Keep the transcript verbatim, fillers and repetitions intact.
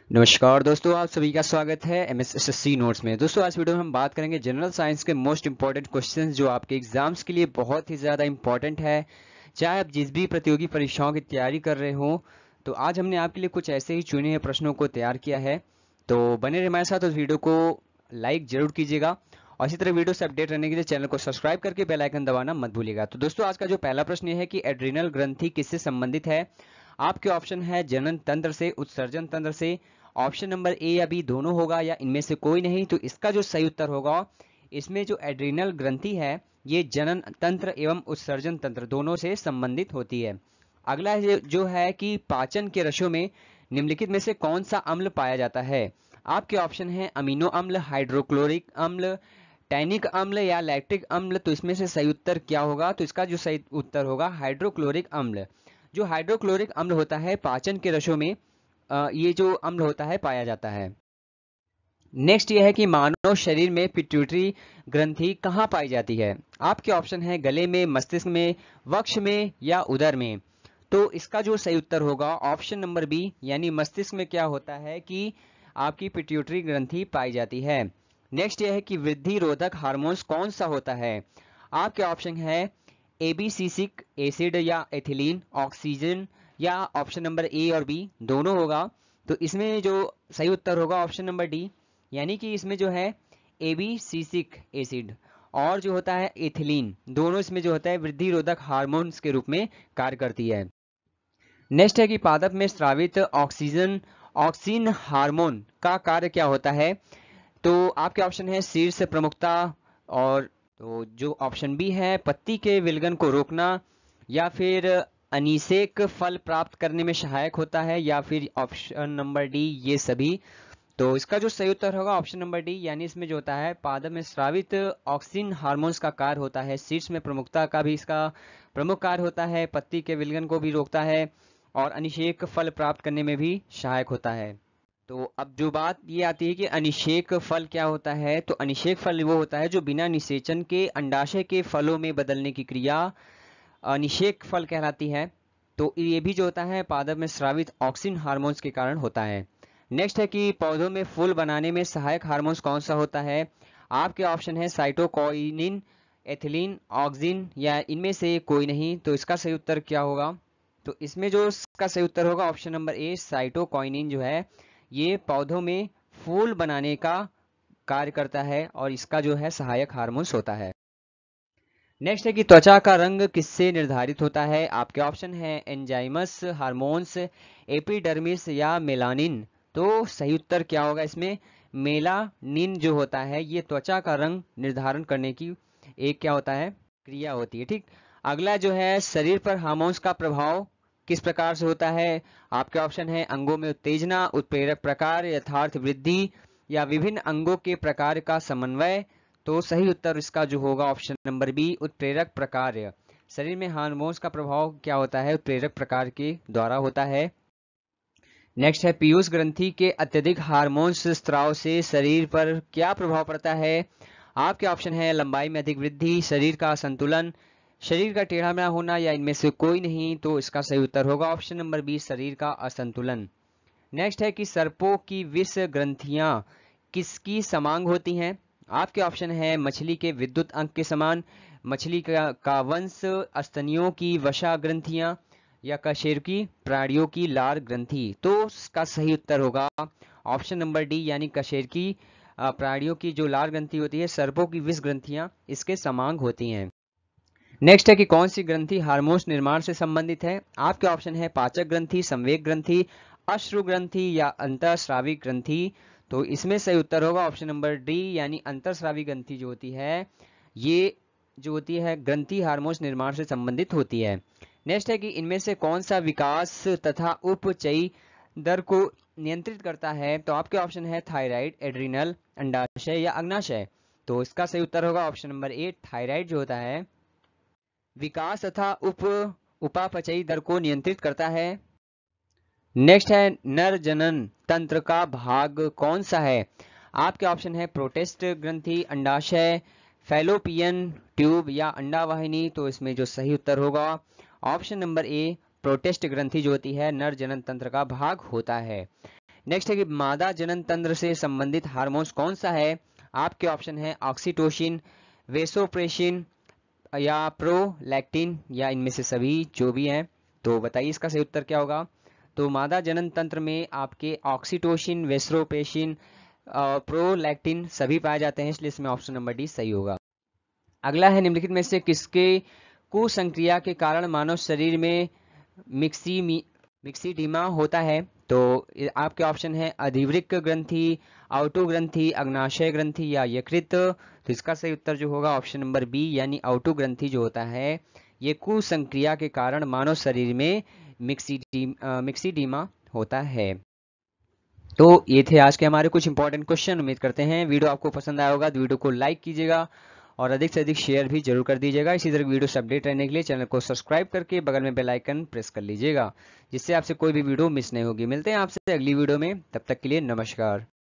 नमस्कार दोस्तों, आप सभी का स्वागत है M S S S C notes में। दोस्तों आज वीडियो में हम बात करेंगे जनरल साइंस के मोस्ट इंपॉर्टेंट क्वेश्चंस जो आपके एग्जाम्स के लिए बहुत ही ज़्यादा इंपॉर्टेंट है। चाहे आप जिस भी प्रतियोगी परीक्षाओं की तैयारी कर रहे हो, तो आज हमने आपके लिए कुछ ऐसे ही चुने हुए प्रश्नों को तैयार किया है। तो बने रहे हमारे साथ, उस वीडियो को लाइक जरूर कीजिएगा और इसी तरह वीडियो से अपडेट रहने के लिए चैनल को सब्सक्राइब करके बेल आइकन दबाना मत भूलिएगा। तो दोस्तों आज का जो पहला प्रश्न ये है कि एड्रिनल ग्रंथि किससे संबंधित है। आपके ऑप्शन है जनन तंत्र से, उत्सर्जन तंत्र से। ऑप्शन नंबर ए या बी दोनों होगा या इनमें से कोई नहीं। तो इसका जो सही उत्तर होगा, इसमें जो एड्रिनल ग्रंथि है ये जनन तंत्र एवं उत्सर्जन तंत्र दोनों से संबंधित होती है। अगला ये जो है कि पाचन के रसों में निम्नलिखित में से कौन सा अम्ल पाया जाता है। आपके ऑप्शन है अमीनो अम्ल, हाइड्रोक्लोरिक अम्ल, टैनिक अम्ल या लैक्टिक अम्ल। तो इसमें से सही उत्तर क्या होगा? तो इसका जो सही उत्तर होगा हाइड्रोक्लोरिक अम्ल। जो हाइड्रोक्लोरिक अम्ल होता है पाचन के रसों में अ, ये जो अम्ल होता है पाया जाता है। नेक्स्ट ये है कि मानव शरीर में पिट्यूटरी ग्रंथि कहाँ पाई जाती है। आपके ऑप्शन है गले में, मस्तिष्क में, वक्ष में या उदर में। तो इसका जो सही उत्तर होगा ऑप्शन नंबर बी, यानी मस्तिष्क में क्या होता है कि आपकी पिट्यूटरी ग्रंथि पाई जाती है। नेक्स्ट ये है कि वृद्धि रोधक हार्मोन्स कौन सा होता है। आपके ऑप्शन है एबीसिसिक एसिड या एथिलीन, ऑक्सीजन या ऑप्शन नंबर ए और बी दोनों होगा। तो इसमें जो सही उत्तर होगा ऑप्शन नंबर डी, यानी कि इसमें जो है एबीसिसिक एसिड और जो होता है एथिलीन, दोनों इसमें जो होता है वृद्धि रोधक हार्मोन्स के रूप में कार्य करती है। नेक्स्ट है कि पादप में स्रावित ऑक्सीजन ऑक्सीन हार्मोन का कार्य क्या होता है। तो आपके ऑप्शन है शीर्ष प्रमुखता, और तो जो ऑप्शन बी है पत्ती के विलगन को रोकना, या फिर अनिषेक फल प्राप्त करने में सहायक होता है, या फिर ऑप्शन नंबर डी ये सभी। तो इसका जो सही उत्तर होगा ऑप्शन नंबर डी, यानी इसमें जो होता है पादप में स्रावित ऑक्सीन हार्मोन्स का कार्य होता है। शीर्ष में प्रमुखता का भी इसका प्रमुख कार्य होता है, पत्ती के विलगन को भी रोकता है और अनिषेक फल प्राप्त करने में भी सहायक होता है। तो अब जो बात ये आती है कि अनिषेक फल क्या होता है, तो अनिषेक फल वो होता है जो बिना निषेचन के अंडाशय के फलों में बदलने की क्रिया अनिषेक फल कहलाती है। तो ये भी जो होता है पादप में स्रावित ऑक्सिन हार्मोन्स के कारण होता है। नेक्स्ट है कि पौधों में फूल बनाने में सहायक हार्मोन्स कौन सा होता है। आपके ऑप्शन है साइटोकाइनिन, एथिलीन, ऑक्सिन या इनमें से कोई नहीं। तो इसका सही उत्तर क्या होगा? तो इसमें जो इसका सही उत्तर होगा ऑप्शन नंबर ए, साइटोकाइनिन जो है ये पौधों में फूल बनाने का कार्य करता है और इसका जो है सहायक हार्मोन्स होता है। नेक्स्ट है कि त्वचा का रंग किससे निर्धारित होता है। आपके ऑप्शन है एंजाइमस, हार्मोन्स, एपिडर्मिस या मेलानिन। तो सही उत्तर क्या होगा इसमें? मेलानिन जो होता है ये त्वचा का रंग निर्धारण करने की एक क्या होता है क्रिया होती है। ठीक, अगला जो है शरीर पर हार्मोन्स का प्रभाव किस प्रकार से होता है। आपके ऑप्शन है अंगों में उत्तेजना, उत्प्रेरक प्रकार, यथार्थ वृद्धि या विभिन्न अंगों के प्रकार का समन्वय। तो सही उत्तर इसका जो होगा ऑप्शन नंबर बी, उत्प्रेरक प्रकार। शरीर में हार्मोन्स का प्रभाव क्या होता है? उत्प्रेरक प्रकार के द्वारा होता है। नेक्स्ट है पीयूष ग्रंथि के अत्यधिक हार्मोन्स स्त्राव से शरीर पर क्या प्रभाव पड़ता है। आपके ऑप्शन है लंबाई में अधिक वृद्धि, शरीर का संतुलन, शरीर का टेढ़ा मेढ़ा होना या इनमें से कोई नहीं। तो इसका सही उत्तर होगा ऑप्शन नंबर बी, शरीर का असंतुलन। नेक्स्ट है कि सर्पों की विष ग्रंथियां किसकी समांग होती हैं। आपके ऑप्शन है मछली के विद्युत अंक के समान, मछली का, का वंश, स्तनियों की वसा ग्रंथियां या कशेरुकी प्राणियों की लार ग्रंथि। तो इसका सही उत्तर होगा ऑप्शन नंबर डी, यानी कशेरुकी प्राणियों की जो लार ग्रंथि होती है, सर्पों की विष ग्रंथियां इसके समांग होती हैं। नेक्स्ट है कि कौन सी ग्रंथि हार्मोन्स निर्माण से संबंधित है। आपके ऑप्शन है पाचक ग्रंथि, संवेग ग्रंथि, अश्रु ग्रंथि या अंतःस्रावी ग्रंथि। तो इसमें सही उत्तर होगा ऑप्शन नंबर डी, यानी अंतःस्रावी ग्रंथि जो होती है ये जो होती है ग्रंथि हार्मोन्स निर्माण से संबंधित होती है। नेक्स्ट है कि इनमें से कौन सा विकास तथा उपचयी दर को नियंत्रित करता है। तो आपके ऑप्शन है थायराइड, एड्रिनल, अंडाशय या अग्नाशय। तो इसका सही उत्तर होगा ऑप्शन नंबर ए, थायराइड जो होता है विकास तथा उप उपापचयी दर को नियंत्रित करता है। नेक्स्ट है नर जनन तंत्र का भाग कौन सा है। आपके ऑप्शन है प्रोटेस्ट ग्रंथि, अंडाशय, फैलोपियन ट्यूब या अंडावाहिनी। तो इसमें जो सही उत्तर होगा ऑप्शन नंबर ए, प्रोटेस्ट ग्रंथि जो होती है नर जनन तंत्र का भाग होता है। नेक्स्ट है कि मादा जनन तंत्र से संबंधित हार्मोन्स कौन सा है? आपके ऑप्शन है ऑक्सीटोसिन, वेसोप्रेसिन या प्रोलैक्टिन या इनमें से सभी जो भी हैं। तो बताइए इसका सही उत्तर क्या होगा। तो मादा जनन तंत्र में आपके ऑक्सीटोसिन, वेसोप्रेसिन, प्रोलैक्टिन सभी पाए जाते हैं, इसलिए इसमें ऑप्शन नंबर डी सही होगा। अगला है निम्नलिखित में से किसके कुसंक्रिया के कारण मानव शरीर में मिक्सी मिक्सीडीमा होता है? तो आपके ऑप्शन है अधिवृक्क ग्रंथि, आउटो ग्रंथि, अग्नाशय ग्रंथि या यकृत। तो इसका सही उत्तर जो होगा ऑप्शन नंबर बी यानी आउटो ग्रंथि जो होता है ये कुसंक्रिया के कारण मानव शरीर में मिक्सीडी मिक्सीडीमा होता है। तो ये थे आज के हमारे कुछ इंपॉर्टेंट क्वेश्चन। उम्मीद करते हैं वीडियो आपको पसंद आया होगा, तो वीडियो को लाइक कीजिएगा और अधिक से अधिक शेयर भी जरूर कर दीजिएगा। इसी तरह वीडियो से अपडेट रहने के लिए चैनल को सब्सक्राइब करके बगल में बेल आइकन प्रेस कर लीजिएगा, जिससे आपसे कोई भी वीडियो मिस नहीं होगी। मिलते हैं आपसे अगली वीडियो में, तब तक के लिए नमस्कार।